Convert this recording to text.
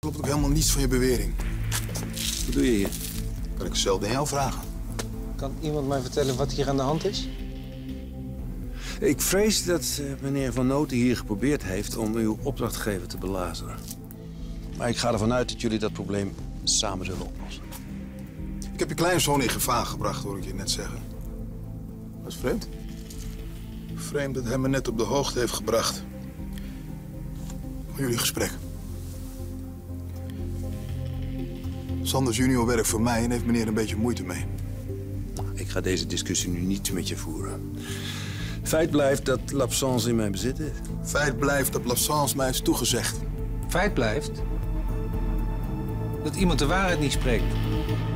Klopt ook helemaal niets van je bewering. Wat doe je hier? Kan ik zelden aan jou vragen. Kan iemand mij vertellen wat hier aan de hand is? Ik vrees dat meneer Van Noten hier geprobeerd heeft om uw opdrachtgever te belazeren. Maar ik ga ervan uit dat jullie dat probleem samen zullen oplossen. Ik heb je kleinzoon in gevaar gebracht, hoor ik je net zeggen. Dat is vreemd. Vreemd dat hij me net op de hoogte heeft gebracht van jullie gesprek. Sanders junior werkt voor mij en heeft meneer een beetje moeite mee. Ik ga deze discussie nu niet met je voeren. Feit blijft dat Lapsans in mijn bezit is. Feit blijft dat Lapsans mij is toegezegd. Feit blijft dat iemand de waarheid niet spreekt.